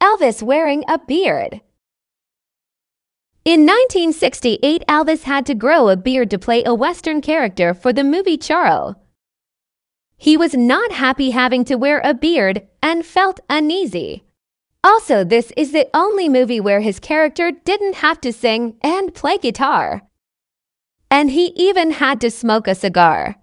Elvis wearing a beard. In 1968, Elvis had to grow a beard to play a Western character for the movie Charro. He was not happy having to wear a beard and felt uneasy. Also, this is the only movie where his character didn't have to sing and play guitar. And he even had to smoke a cigar.